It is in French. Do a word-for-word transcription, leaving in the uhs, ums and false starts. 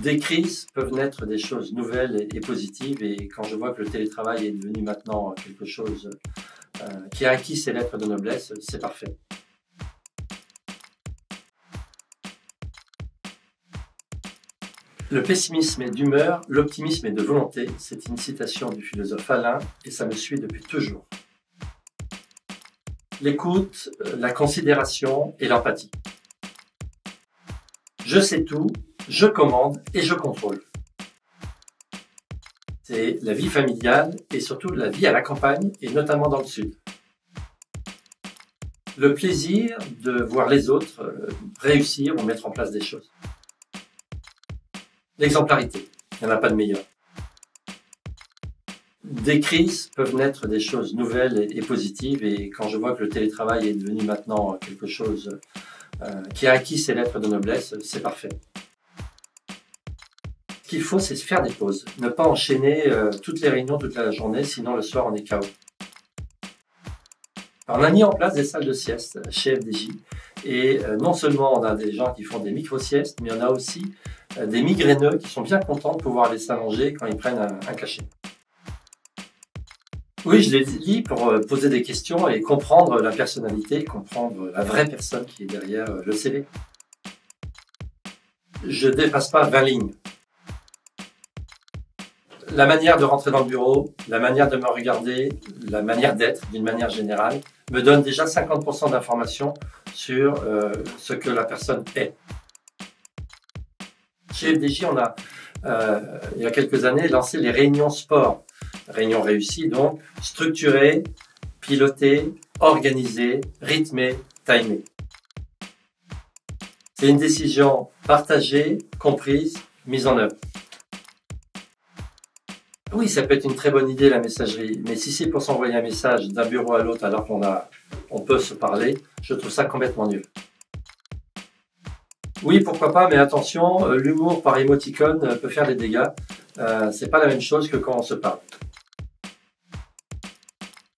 Des crises peuvent naître des choses nouvelles et, et positives, et quand je vois que le télétravail est devenu maintenant quelque chose euh, qui a acquis ses lettres de noblesse, c'est parfait. Le pessimisme est d'humeur, l'optimisme est de volonté. C'est une citation du philosophe Alain et ça me suit depuis toujours. L'écoute, la considération et l'empathie. Je sais tout, je commande et je contrôle. C'est la vie familiale et surtout la vie à la campagne et notamment dans le sud. Le plaisir de voir les autres réussir ou mettre en place des choses. L'exemplarité, il n'y en a pas de meilleur. Des crises peuvent naître des choses nouvelles et positives, et quand je vois que le télétravail est devenu maintenant quelque chose euh, qui a acquis ses lettres de noblesse, c'est parfait. Ce qu'il faut, c'est se faire des pauses, ne pas enchaîner euh, toutes les réunions toute la journée, sinon le soir on est K O. Alors, on a mis en place des salles de sieste chez F D J, et euh, non seulement on a des gens qui font des micro-siestes, mais on a aussi euh, des migraineux qui sont bien contents de pouvoir aller s'allonger quand ils prennent un, un cachet. Oui, je les lis pour euh, poser des questions et comprendre la personnalité, comprendre la vraie personne qui est derrière euh, le C V. Je dépasse pas vingt lignes. La manière de rentrer dans le bureau, la manière de me regarder, la manière d'être d'une manière générale, me donne déjà cinquante pour cent d'informations sur euh, ce que la personne est. Chez F D J, on a, euh, il y a quelques années, lancé les réunions sport. Réunions réussies, donc structurées, pilotées, organisées, rythmées, timées. C'est une décision partagée, comprise, mise en œuvre. Oui, ça peut être une très bonne idée la messagerie, mais si c'est pour s'envoyer un message d'un bureau à l'autre alors qu'on a, on peut se parler, je trouve ça complètement nul. Oui, pourquoi pas, mais attention, l'humour par émoticône peut faire des dégâts. Euh, c'est pas la même chose que quand on se parle.